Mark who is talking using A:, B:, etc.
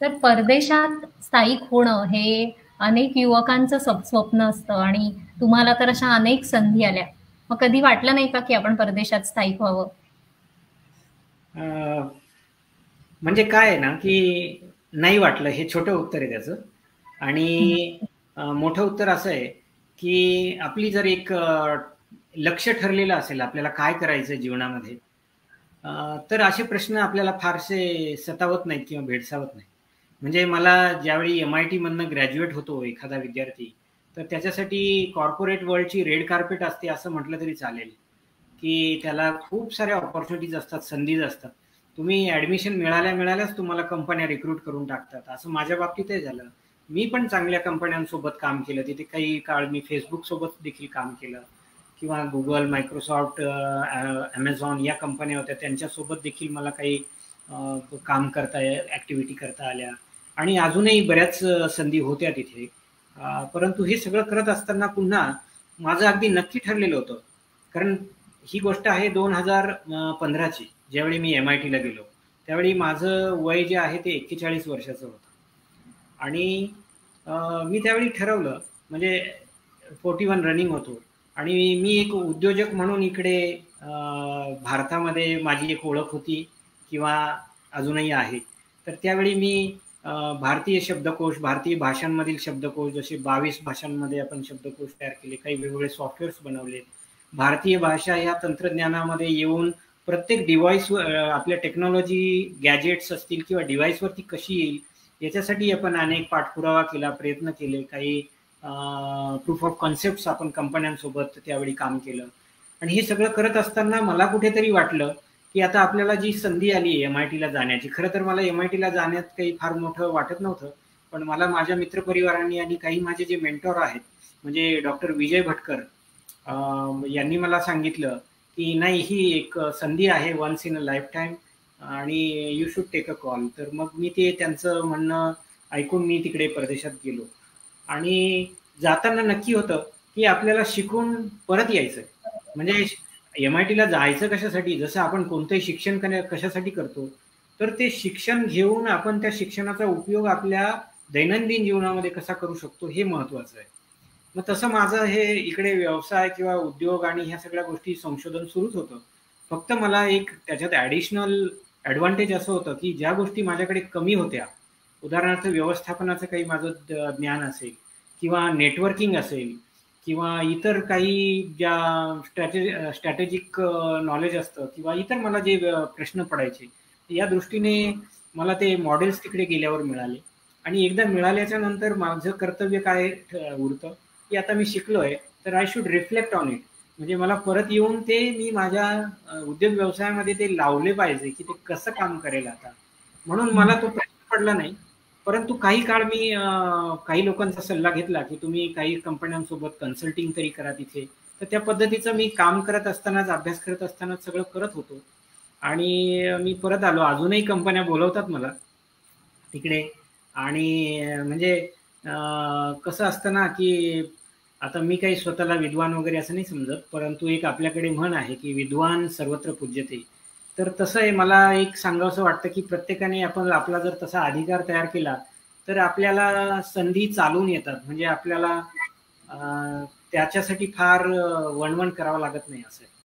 A: तर परदेशात स्थायिक होणं हे अनेक युवकांचं स्वप्न असतं आणि तुम्हाला तर अशा अनेक संधी आल्या. मग कधी वाटलं नाही का की आपण परदेशात स्थायिक व्हावं?
B: अ, म्हणजे काय आहे ना, की नाही वाटलं हे छोटं उत्तर आहे त्याचं.
A: हं.
B: आणि मोठं उत्तर असं आहे, की आपली जर एक लक्ष्य ठरलेलं असेल आपल्याला काय करायचं जीवनामध्ये, तर असे प्रश्न आपल्याला फारसे सतावत नाहीत किंवा भेडसावत नाहीत. म्हणजे मला ज्यावेळी एम-आय-टी मधनं ग्रॅज्युएट होतो एखादा विद्यार्थी, तर त्याच्यासाठी कॉर्पोरेट वर्ल्डची रेड कार्पेट असते असं म्हटलं तरी चालेल, की त्याला खूप साऱ्या अपॉर्च्युनिटीज असतात, संधीज असतात. तुम्ही ॲडमिशन मिळाल्याच तुम्हाला कंपन्या रिक्रूट करून टाकतात. असं माझ्या बाबतीतही झालं. मी पण चांगल्या कंपन्यांसोबत काम केलं. तिथे काही काळ मी Facebook सोबत देखील काम केलं किंवा Google, Microsoft, Amazon या कंपन्या होत्या. त्यांच्यासोबत देखील मला काही काम ॲक्टिव्हिटी करता आल्या आणि अजूनही बऱ्याच संधी होत्या तिथे. परंतु हे सगळं करत असताना पुन्हा माझं अगदी नक्की ठरलेलं होतं. कारण ही गोष्ट आहे 2015ची. ज्यावेळी मी एम-आय-टीला गेलो. त्यावेळी माझं वय जे आहे ते 41 वर्षाचं होतं. आणि मी त्यावेळी ठरवलं म्हणजे 41 रनिंग होतो आणि मी एक उद्योजक म्हणून इकडे भारतामध्ये माझी एक ओळख होती किंवा अजूनही आहे. तर त्यावेळी मी भारतीय शब्दकोश, भारतीय भाषांमधील शब्दकोश जसे 22 भाषांमध्ये आपण शब्दकोश तयार केले, काही वेगवेगळे सॉफ्टवेअर्स बनवले. भारतीय भाषा ह्या तंत्रज्ञानामध्ये येऊन प्रत्येक डिव्हाइस आपल्या टेक्नॉलॉजी गॅजेट्स असतील किंवा डिव्हाइसवरती कशी येईल याच्यासाठी आपण अनेक पाठपुरावा केला, प्रयत्न केले. काही प्रूफ ऑफ कॉन्सेप्ट्स आपण कंपन्यांसोबत त्यावेळी काम केलं. आणि हे सगळं करत असताना मला कुठेतरी वाटलं, की आता आपल्याला जी संधी आली आहे एम-आय-टीला जाण्याची. खरं तर मला एम-आय-टीला जाण्यात काही फार मोठं वाटत नव्हतं. पण मला माझ्या मित्रपरिवारांनी आणि काही माझे जे मेंटॉर आहेत, म्हणजे डॉक्टर विजय भटकर यांनी मला सांगितलं, की नाही ही एक संधी आहे वन्स इन अ लाईफटाईम आणि you should take a call. तर मग मी ते त्यांचं म्हणणं ऐकून मी तिकडे परदेशात गेलो. आणि जाताना नक्की होतं, की आपल्याला शिकून परत यायचंय. म्हणजे एम-आय-टीला जायचं कशासाठी? जसं आपण कोणतंही शिक्षण कशासाठी करतो, तर ते शिक्षण घेऊन आपण त्या शिक्षणाचा उपयोग आपल्या दैनंदिन जीवनामध्ये कसा करू शकतो हे महत्त्वाचं आहे. मग तसं माझं हे इकडे व्यवसाय किंवा उद्योग आणि ह्या सगळ्या गोष्टी संशोधन सुरूच होतं. फक्त मला एक त्याच्यात ॲडिशनल ॲडव्हांटेज असं होतं, की ज्या गोष्टी माझ्याकडे कमी होत्या, उदाहरणार्थ व्यवस्थापनाचं काही माझं ज्ञान असेल किंवा नेटवर्किंग असेल किंवा इतर काही ज्या स्ट्रॅटेजिक नॉलेज असतं किंवा इतर मला जे प्रश्न पडायचे, या दृष्टीने मला ते मॉडेल्स तिकडे गेल्यावर मिळाले. आणि एकदा मिळाल्याच्या नंतर माझं कर्तव्य काय उरतं, की आता मी शिकलोय, तर I should reflect on it. म्हणजे मला परत येऊन ते मी माझ्या उद्योग व्यवसायामध्ये ते लावले पाहिजे, की ते कसं काम करेल आता. म्हणून मला तो प्रश्न पडला नाही. परंतु काही काळ मी काही लोकांचा सल्ला घेतला, की तुम्ही काही कंपन्यांसोबत कन्सल्टिंग तरी करा तिथे. तर त्या पद्धतीचं मी काम करत असतानाच, अभ्यास करत असतानाच सगळं करत होतो. आणि मी परत आलो. अजूनही कंपन्या बोलवतात मला तिकडे. आणि म्हणजे कसं असतं ना, की आता मी काही स्वतःला विद्वान वगैरे असं नाही समजत, परंतु एक आपल्याकडे म्हण आहे, की विद्वान सर्वत्र पूज्यते. तर तसं आहे मला एक सांगावसं वाटतं, की प्रत्येकाने आपण आपला जर तसा अधिकार तयार केला, तर आपल्याला संधी चालून येतात. म्हणजे आपल्याला त्याच्यासाठी फार वणवण करावं लागत नाही असं आहे.